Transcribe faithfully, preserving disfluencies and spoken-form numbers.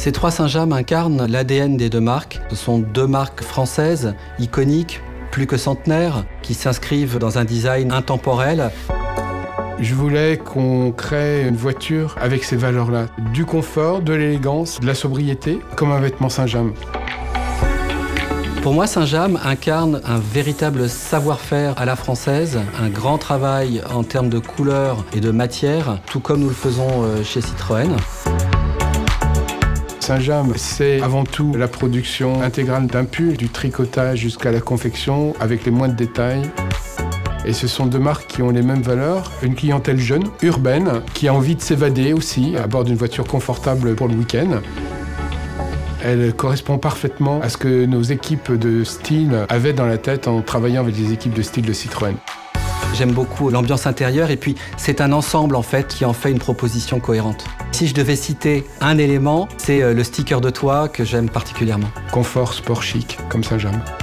Ces trois Saint-James incarnent l'A D N des deux marques. Ce sont deux marques françaises, iconiques, plus que centenaires, qui s'inscrivent dans un design intemporel. Je voulais qu'on crée une voiture avec ces valeurs-là. Du confort, de l'élégance, de la sobriété, comme un vêtement Saint-James. Pour moi, Saint-James incarne un véritable savoir-faire à la française, un grand travail en termes de couleurs et de matière, tout comme nous le faisons chez Citroën. Saint-James, c'est avant tout la production intégrale d'un pull, du tricotage jusqu'à la confection, avec les moindres détails. Et ce sont deux marques qui ont les mêmes valeurs. Une clientèle jeune, urbaine, qui a envie de s'évader aussi à bord d'une voiture confortable pour le week-end. Elle correspond parfaitement à ce que nos équipes de style avaient dans la tête en travaillant avec les équipes de style de Citroën. J'aime beaucoup l'ambiance intérieure et puis c'est un ensemble en fait qui en fait une proposition cohérente. Si je devais citer un élément, c'est le sticker de toit que j'aime particulièrement. Confort, sport chic, comme Saint-James.